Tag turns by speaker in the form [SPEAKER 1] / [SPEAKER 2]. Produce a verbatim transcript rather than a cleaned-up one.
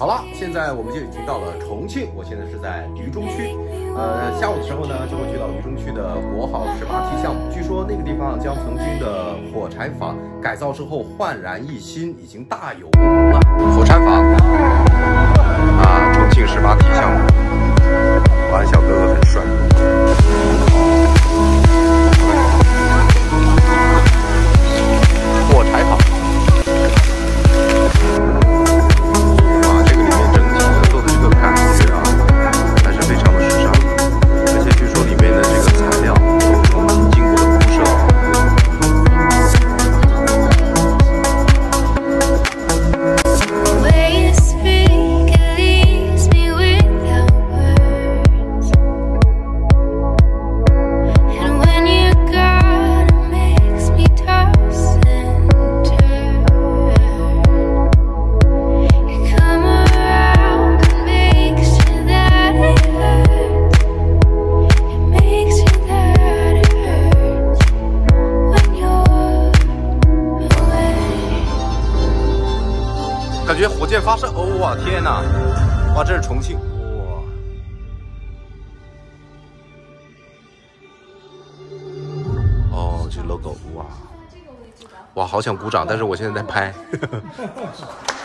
[SPEAKER 1] 好了，现在我们就已经到了重庆，我现在是在渝中区。呃，下午的时候呢，就会去到渝中区的国好十八梯项目。据说那个地方将曾经的火柴房改造之后焕然一新，已经大有不同了。火柴房啊，重庆十八梯项目，保安小哥哥很帅。火柴房。 感觉火箭发射，哦哇，天哪！哇，这是重庆，哇！哦，这 logo， 哇！哇，好想鼓掌，但是我现在在拍。